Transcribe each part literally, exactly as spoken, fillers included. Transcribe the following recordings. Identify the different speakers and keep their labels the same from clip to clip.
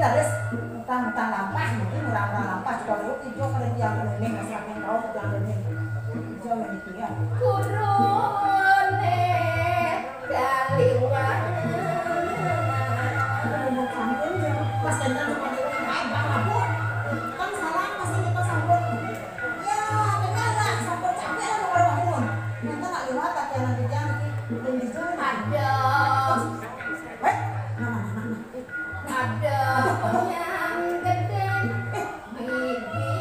Speaker 1: terus utang-utang lampas mungkin murah-murah lampas juga lu hijau kalau yang lening masyarakat kau yang lening hijau yang itu ya
Speaker 2: kurone kaliwan
Speaker 1: mau kampung ya pas tentang cuma di main bang ngabur kan salah pasti kita sambut ya benar lah sambut capek lah kalau bangun kita nggak lewat tapi yang nanti jangan belum dijual
Speaker 2: ada
Speaker 1: eh nama nama
Speaker 2: ada yang gede bibir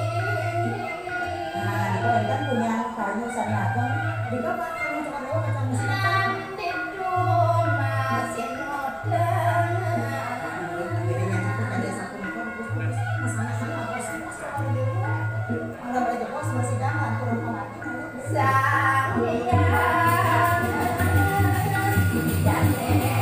Speaker 1: nah itu kan punya kayu sanadong di bawah kamu cuma lewat kacang mesin
Speaker 2: nanti tuh masih modern sang